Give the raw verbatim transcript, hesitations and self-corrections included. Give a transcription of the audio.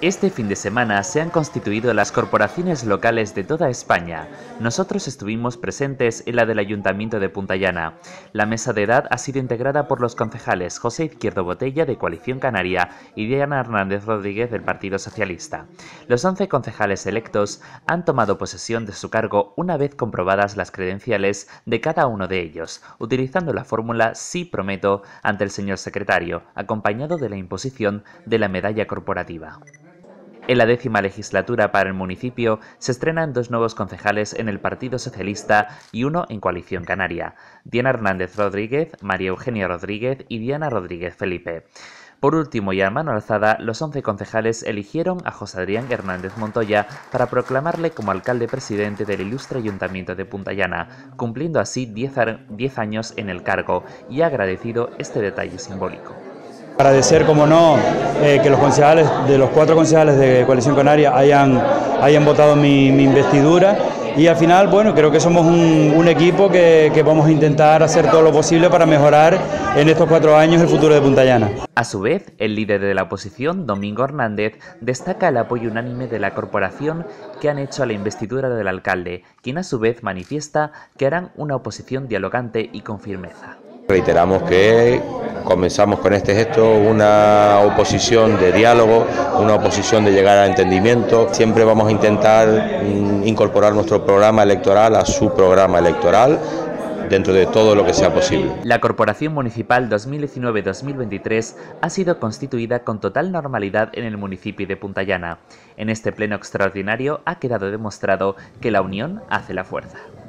Este fin de semana se han constituido las corporaciones locales de toda España. Nosotros estuvimos presentes en la del Ayuntamiento de Puntallana. La mesa de edad ha sido integrada por los concejales José Izquierdo Botella, de Coalición Canaria, y Diana Hernández Rodríguez, del Partido Socialista. Los once concejales electos han tomado posesión de su cargo una vez comprobadas las credenciales de cada uno de ellos, utilizando la fórmula sí prometo ante el señor secretario, acompañado de la imposición de la medalla corporativa. En la décima legislatura para el municipio se estrenan dos nuevos concejales en el Partido Socialista y uno en Coalición Canaria: Diana Hernández Rodríguez, María Eugenia Rodríguez y Diana Rodríguez Felipe. Por último, y a mano alzada, los once concejales eligieron a José Adrián Hernández Montoya para proclamarle como alcalde presidente del ilustre Ayuntamiento de Puntallana, cumpliendo así diez años en el cargo, y ha agradecido este detalle simbólico. Agradecer, como no, eh, que los concejales, de los cuatro concejales de Coalición Canaria hayan, hayan votado mi, mi investidura, y al final, bueno, creo que somos un, un equipo que, que vamos a intentar hacer todo lo posible para mejorar en estos cuatro años el futuro de Puntallana. A su vez, el líder de la oposición, Domingo Hernández, destaca el apoyo unánime de la corporación que han hecho a la investidura del alcalde, quien a su vez manifiesta que harán una oposición dialogante y con firmeza. Reiteramos que comenzamos con este gesto una oposición de diálogo, una oposición de llegar a entendimiento. Siempre vamos a intentar incorporar nuestro programa electoral a su programa electoral, dentro de todo lo que sea posible. La Corporación Municipal dos mil diecinueve dos mil veintitrés ha sido constituida con total normalidad en el municipio de Puntallana. En este pleno extraordinario ha quedado demostrado que la unión hace la fuerza.